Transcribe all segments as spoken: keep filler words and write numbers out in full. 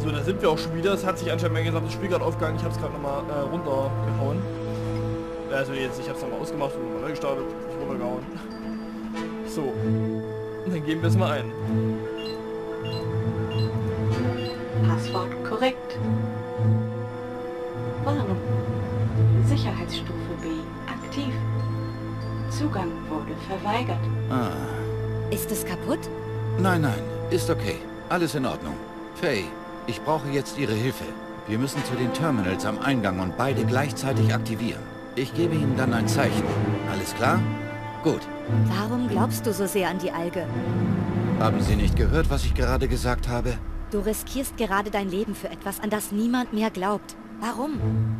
So, da sind wir auch schon wieder. Es hat sich anscheinend mein gesamtes Spiel gerade aufgegangen. Ich habe es gerade nochmal äh, runtergehauen. Also jetzt, ich habe es nochmal ausgemacht und nochmal neu gestartet. Ich runtergehauen. So. Und dann geben wir es mal ein. Passwort korrekt. Warnung. Sicherheitsstufe B aktiv. Zugang wurde verweigert. Ah. Ist es kaputt? Nein, nein, ist okay. Alles in Ordnung. Faye, ich brauche jetzt Ihre Hilfe. Wir müssen zu den Terminals am Eingang und beide gleichzeitig aktivieren. Ich gebe Ihnen dann ein Zeichen. Alles klar? Gut. Warum glaubst du so sehr an die Alge? Haben Sie nicht gehört, was ich gerade gesagt habe? Du riskierst gerade dein Leben für etwas, an das niemand mehr glaubt. Warum?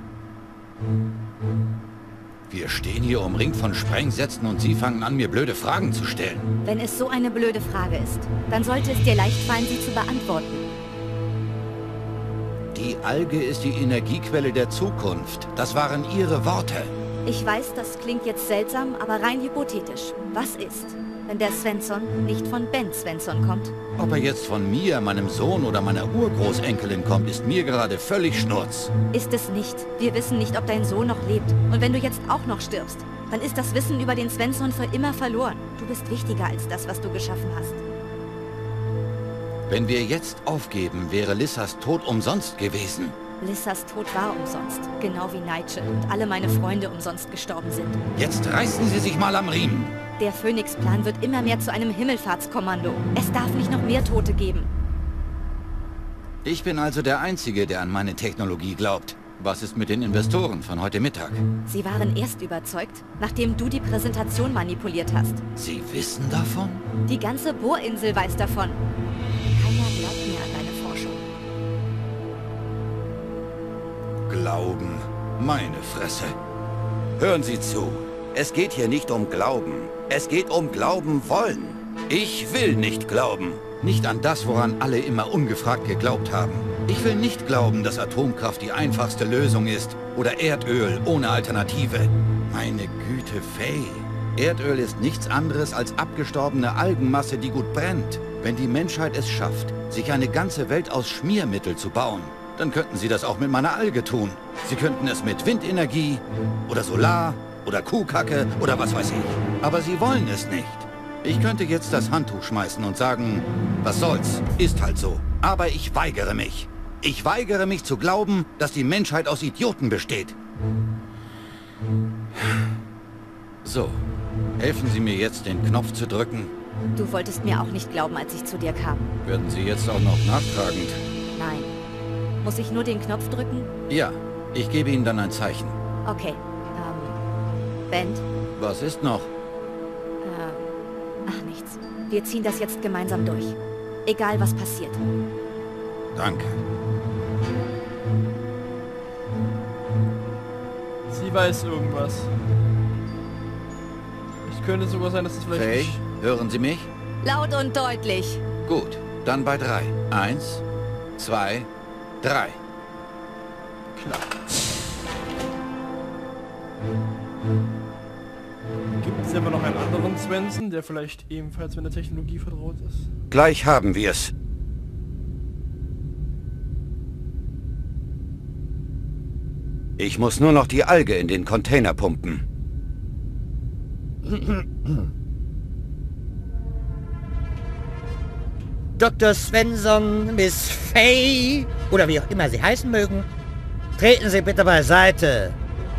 Wir stehen hier umringt von Sprengsätzen und Sie fangen an, mir blöde Fragen zu stellen. Wenn es so eine blöde Frage ist, dann sollte es dir leicht fallen, sie zu beantworten. Die Alge ist die Energiequelle der Zukunft. Das waren Ihre Worte. Ich weiß, das klingt jetzt seltsam, aber rein hypothetisch. Was ist, wenn der Svensson nicht von Ben Svensson kommt? Ob er jetzt von mir, meinem Sohn oder meiner Urgroßenkelin kommt, ist mir gerade völlig Schnurz. Ist es nicht. Wir wissen nicht, ob dein Sohn noch lebt. Und wenn du jetzt auch noch stirbst, dann ist das Wissen über den Svensson für immer verloren. Du bist wichtiger als das, was du geschaffen hast. Wenn wir jetzt aufgeben, wäre Lissas Tod umsonst gewesen. Lissas Tod war umsonst. Genau wie Nigel und alle meine Freunde umsonst gestorben sind. Jetzt reißen Sie sich mal am Riemen. Der Phoenix-Plan wird immer mehr zu einem Himmelfahrtskommando. Es darf nicht noch mehr Tote geben. Ich bin also der Einzige, der an meine Technologie glaubt. Was ist mit den Investoren von heute Mittag? Sie waren erst überzeugt, nachdem du die Präsentation manipuliert hast. Sie wissen davon? Die ganze Bohrinsel weiß davon. Keiner glaubt mehr an deine Forschung. Glauben. Meine Fresse. Hören Sie zu. Es geht hier nicht um Glauben. Es geht um Glauben wollen. Ich will nicht glauben. Nicht an das, woran alle immer ungefragt geglaubt haben. Ich will nicht glauben, dass Atomkraft die einfachste Lösung ist. Oder Erdöl ohne Alternative. Meine Güte, Faye. Erdöl ist nichts anderes als abgestorbene Algenmasse, die gut brennt. Wenn die Menschheit es schafft, sich eine ganze Welt aus Schmiermittel zu bauen, dann könnten sie das auch mit meiner Alge tun. Sie könnten es mit Windenergie oder Solar oder Kuhkacke oder was weiß ich. Aber sie wollen es nicht. Ich könnte jetzt das Handtuch schmeißen und sagen, was soll's, ist halt so. Aber ich weigere mich. Ich weigere mich zu glauben, dass die Menschheit aus Idioten besteht. So, helfen Sie mir jetzt, den Knopf zu drücken. Du wolltest mir auch nicht glauben, als ich zu dir kam. Werden Sie jetzt auch noch nachtragend? Nein. Muss ich nur den Knopf drücken? Ja, ich gebe Ihnen dann ein Zeichen. Okay. Ähm, Ben? Was ist noch? Ähm, ach nichts. Wir ziehen das jetzt gemeinsam durch. Egal, was passiert. Danke. Sie weiß irgendwas. Es könnte sogar sein, dass es vielleicht... Faye, nicht... hören Sie mich? Laut und deutlich. Gut, dann bei drei. Eins, zwei, drei. Klar. Gibt es aber noch einen anderen Svensson, der vielleicht ebenfalls mit der Technologie vertraut ist? Gleich haben wir es. Ich muss nur noch die Alge in den Container pumpen. Doktor Svensson, Miss Faye, oder wie auch immer Sie heißen mögen, treten Sie bitte beiseite.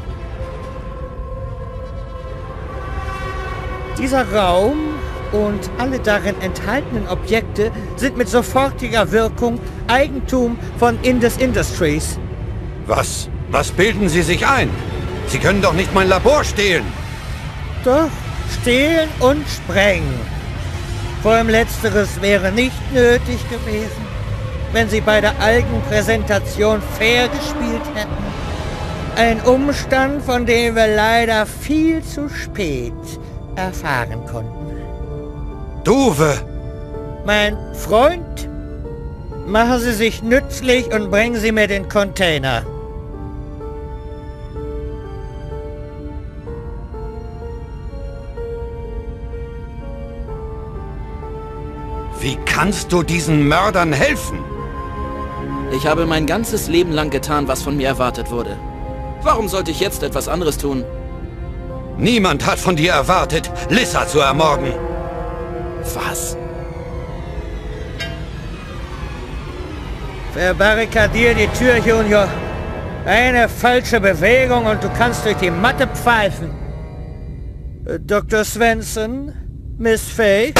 Dieser Raum und alle darin enthaltenen Objekte sind mit sofortiger Wirkung Eigentum von Indus Industries. Was? Was bilden Sie sich ein? Sie können doch nicht mein Labor stehlen. Doch, stehlen und sprengen. Vor allem Letzteres wäre nicht nötig gewesen, wenn Sie bei der Algenpräsentation fair gespielt hätten. Ein Umstand, von dem wir leider viel zu spät erfahren konnten. Duwe! Mein Freund, machen Sie sich nützlich und bringen Sie mir den Container. Wie kannst du diesen Mördern helfen? Ich habe mein ganzes Leben lang getan, was von mir erwartet wurde. Warum sollte ich jetzt etwas anderes tun? Niemand hat von dir erwartet, Lissa zu ermorden. Was? Verbarrikadier die Tür, Junior. Eine falsche Bewegung und du kannst durch die Matte pfeifen. Äh, Doktor Svensson? Miss Fay?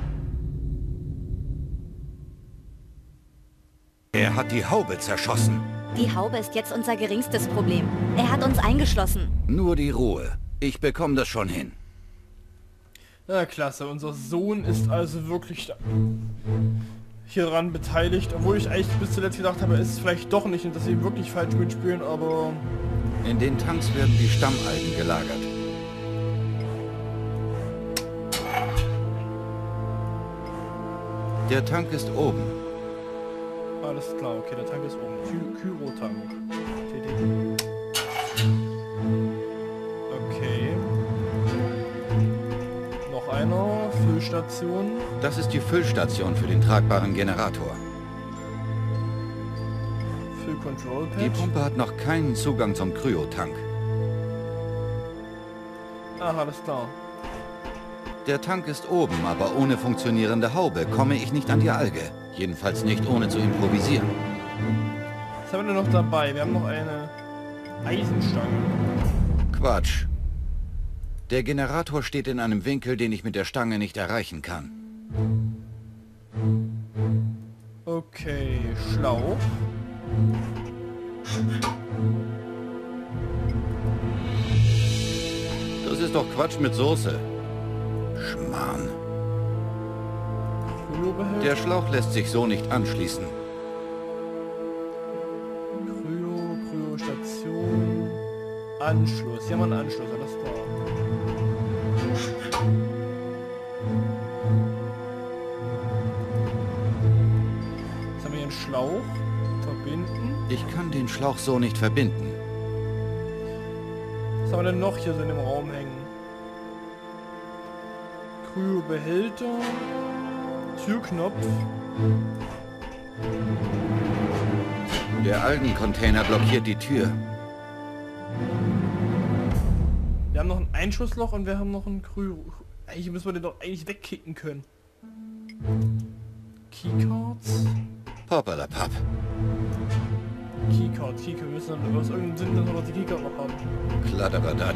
Er hat die Haube zerschossen. Die Haube ist jetzt unser geringstes Problem. Er hat uns eingeschlossen. Nur die Ruhe. Ich bekomme das schon hin. Na klasse, unser Sohn ist also wirklich da hieran beteiligt, obwohl ich eigentlich bis zuletzt gedacht habe, es ist vielleicht doch nicht und dass sie wirklich falsch mitspielen, aber... In den Tanks werden die Stammalgen gelagert. Der Tank ist oben. Alles klar, okay, der Tank ist oben. Ky Kyro-Tank. Okay. Noch einer. Füllstation. Das ist die Füllstation für den tragbaren Generator. Füll-Control-Pad. Die Pumpe hat noch keinen Zugang zum Kryotank. Ach, alles klar. Der Tank ist oben, aber ohne funktionierende Haube komme ich nicht an die Alge. Jedenfalls nicht ohne zu improvisieren. Was haben wir denn noch dabei? Wir haben noch eine Eisenstange. Quatsch. Der Generator steht in einem Winkel, den ich mit der Stange nicht erreichen kann. Okay, Schlauch. Das ist doch Quatsch mit Soße. Schmarrn. Der Schlauch lässt sich so nicht anschließen. Kryo, Kryostation. Anschluss. Hier haben wir einen Anschluss, alles klar. Jetzt haben wir hier einen Schlauch. Verbinden. Ich kann den Schlauch so nicht verbinden. Was haben wir denn noch hier so in dem Raum hängen? Kryobehälter. Türknopf. Der Algencontainer blockiert die Tür. Wir haben noch ein Einschussloch und wir haben noch ein Kryo... Eigentlich müssen wir den doch eigentlich wegkicken können. Keycards. Popperlapapp. Keycard, Keycard. Wir müssen dann aus irgendeinem Sinn dann noch die Keycard noch haben. Kladderadat.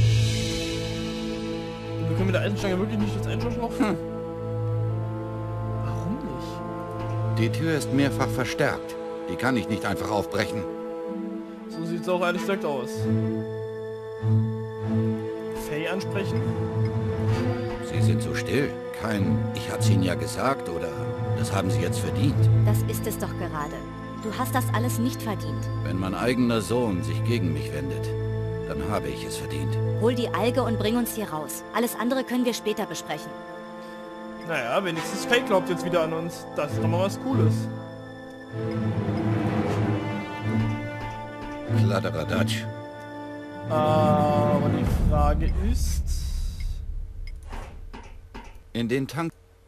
Wir können mit der Eisenstange wirklich nicht das Einschussloch? Hm. Warum nicht? Die Tür ist mehrfach verstärkt. Die kann ich nicht einfach aufbrechen. So sieht es auch ehrlich gesagt aus. Faye ansprechen? Sie sind so still. Kein, ich hab's Ihnen ja gesagt, oder das haben Sie jetzt verdient. Das ist es doch gerade. Du hast das alles nicht verdient. Wenn mein eigener Sohn sich gegen mich wendet, dann habe ich es verdient. Hol die Alge und bring uns hier raus. Alles andere können wir später besprechen. Naja, wenigstens Faye glaubt jetzt wieder an uns. Das ist doch mal was Cooles. Kladderadatsch. Aber die Frage ist... In den Tank...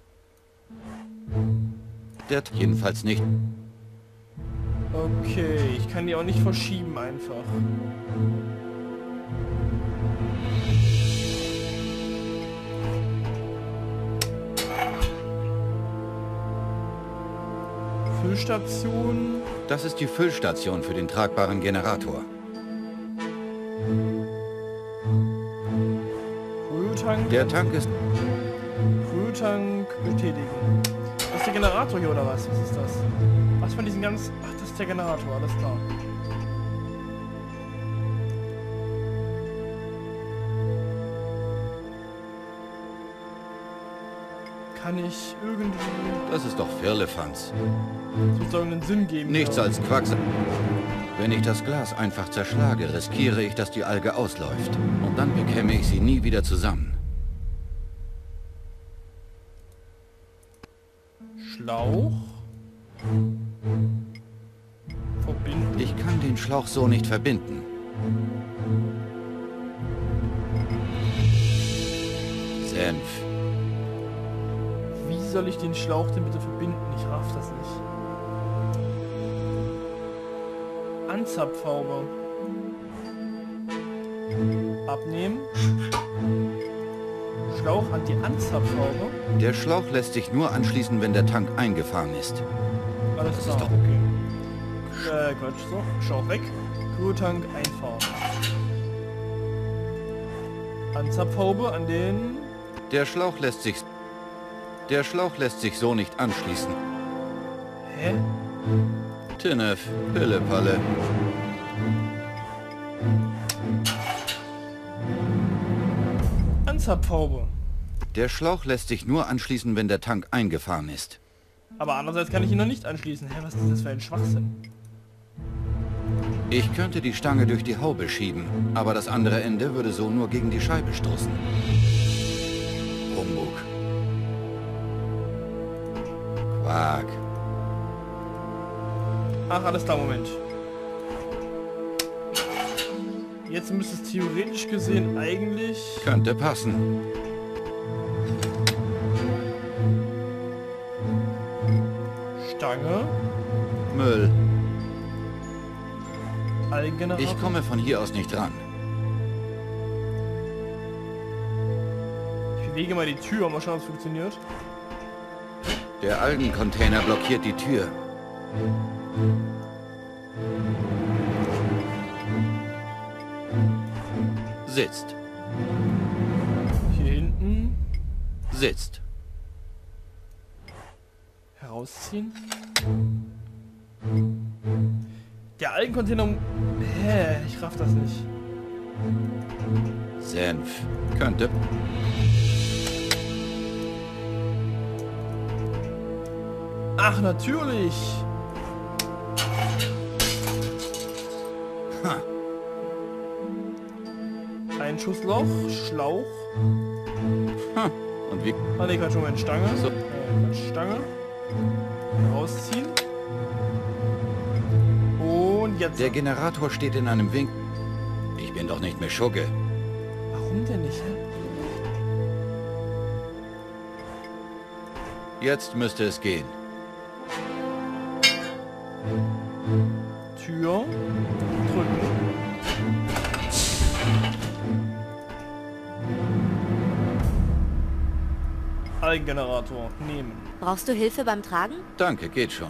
Der jedenfalls nicht. Okay, ich kann die auch nicht verschieben einfach. Füllstation. Das ist die Füllstation für den tragbaren Generator. Kryotank. Der Tank ist... Kryotank betätigen. Das ist der Generator hier oder was? Was ist das? Was von diesen ganz... Ach, das ist der Generator, alles klar. Kann ich irgendwie... Das ist doch Firlefanz. Es muss doch irgendeinen Sinn geben. Nichts oder? als Quacksalber. Wenn ich das Glas einfach zerschlage, riskiere ich, dass die Alge ausläuft. Und dann bekäme ich sie nie wieder zusammen. Schlauch. Verbinden. Ich kann den Schlauch so nicht verbinden. Senf. Wie soll ich den Schlauch denn bitte verbinden? Ich raff das nicht. Anzapfhaube. Abnehmen. Schlauch an die Anzapfhaube. Der Schlauch lässt sich nur anschließen, wenn der Tank eingefahren ist. Alles klar, doch- okay. Äh, Quatsch, so. Schlauch weg. Kühltank einfahren. Anzapfhaube an den... Der Schlauch lässt sich... Der Schlauch lässt sich so nicht anschließen. Hä? Tinnef, Pillepalle. Anzapfhaube. Der Schlauch lässt sich nur anschließen, wenn der Tank eingefahren ist. Aber andererseits kann ich ihn noch nicht anschließen. Hä, was ist das für ein Schwachsinn? Ich könnte die Stange durch die Haube schieben, aber das andere Ende würde so nur gegen die Scheibe stoßen. Humbug. Quark. Ach, alles klar, Moment. Jetzt müsste es theoretisch gesehen eigentlich... Könnte passen. Stange, Müll. Algengenerator. Ich komme von hier aus nicht ran. Ich bewege mal die Tür, mal schauen, ob es funktioniert. Der Algencontainer blockiert die Tür. Sitzt. Hier hinten Sitzt. herausziehen. Der Algencontainer... Hä, ich raff das nicht. Senf. Könnte. Ach, natürlich. Ha. Einschussloch, Schlauch. Ha. Und wie... Ah ne, Quatsch, Moment, Stange. So. Äh, Quatsch, Stange. Rausziehen. Und jetzt... Der Generator steht in einem Winkel. Ich bin doch nicht mehr Schugge. Warum denn nicht, hä? Jetzt müsste es gehen. Tür. Drücken. Algengenerator nehmen. Brauchst du Hilfe beim Tragen? Danke, geht schon.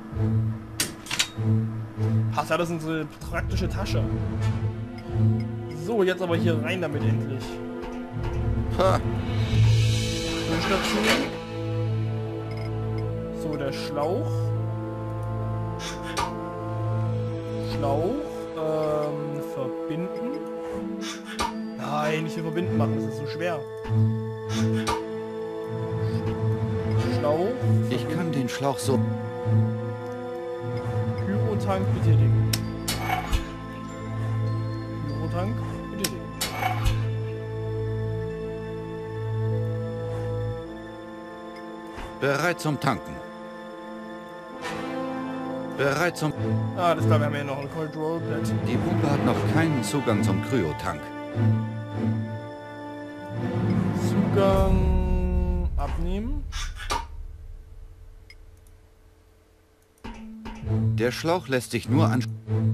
Ach ja, das ist unsere praktische Tasche. So, jetzt aber hier rein damit endlich. Ha. Station. So, der Schlauch. Schlauch. Ähm, verbinden. Nein, nicht hier verbinden machen, das ist so schwer. Schlauch. Ich kann den Schlauch so... Pyrotank betätigen. Pyrotank betätigen. Bereit zum Tanken. Bereit zum... Ah, das klar, wir haben ja noch ein Cold Roll Blatt. Die Pumpe hat noch keinen Zugang zum Kryotank. Zugang abnehmen. Der Schlauch lässt sich nur an...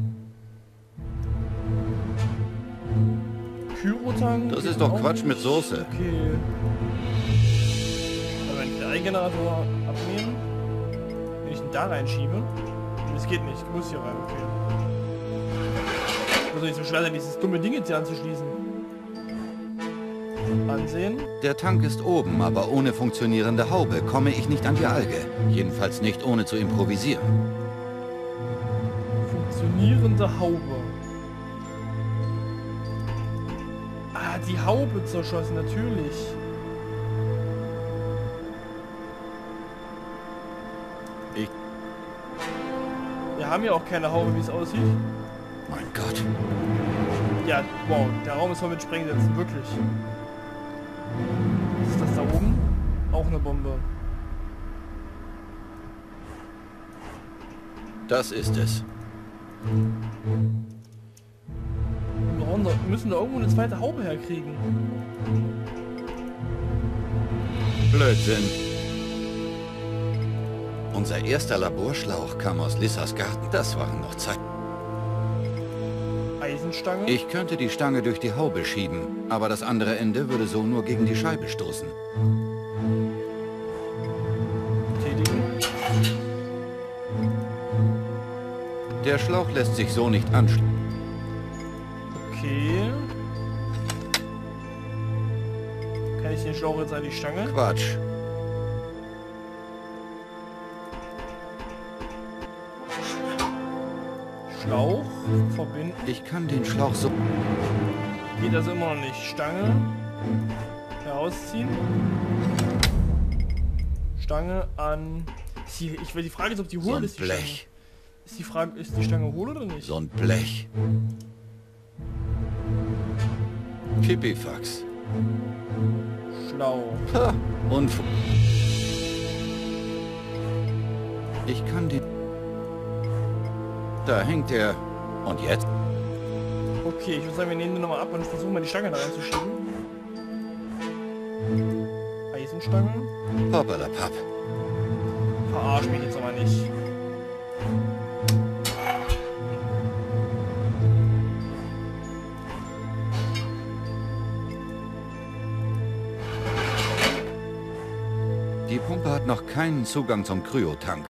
Pyrotank. Das geht ist doch auch Quatsch nicht. mit Soße. Okay. Aber wenn ich den Eigengenerator abnehmen, wenn ich ihn da reinschiebe, das geht nicht, ich muss hier rein, okay. Also nicht so schwer sein, dieses dumme Ding jetzt hier anzuschließen. Ansehen. Der Tank ist oben, aber ohne funktionierende Haube komme ich nicht an die Alge. Jedenfalls nicht ohne zu improvisieren. Funktionierende Haube. Ah, die Haube zerschossen, natürlich. Ich... Wir haben ja auch keine Haube, wie es aussieht. Mein Gott. Ja, wow, der Raum ist voll mit Sprengsätzen, wirklich. Was ist das da oben? Auch eine Bombe. Das ist es. Wir brauchen da- müssen da irgendwo eine zweite Haube herkriegen. Blödsinn. Unser erster Laborschlauch kam aus Lissas Garten. Das waren noch Zeiten. Eisenstange. Ich könnte die Stange durch die Haube schieben, aber das andere Ende würde so nur gegen die Scheibe stoßen. Tätigen. Der Schlauch lässt sich so nicht anschließen. Okay. Kann ich den Schlauch jetzt an die Stange? Quatsch. Schlauch verbinden. Ich kann den Schlauch so... Geht das immer noch nicht. Stange herausziehen. Stange an... Ist die, ich will die Frage ist, ob die So hohl ein ist. Die Blech. Stange. Ist die Frage, ist die Stange hohl oder nicht? So ein Blech. Pipifax. Schlauch. Ha, Unfug. Ich kann den... Da hängt er. Und jetzt? Okay, ich würde sagen, wir nehmen den nochmal ab und versuchen mal die Stange da reinzuschieben. Eisenstange. Hoppalapapp. Verarsch mich jetzt aber nicht. Die Pumpe hat noch keinen Zugang zum Kryotank.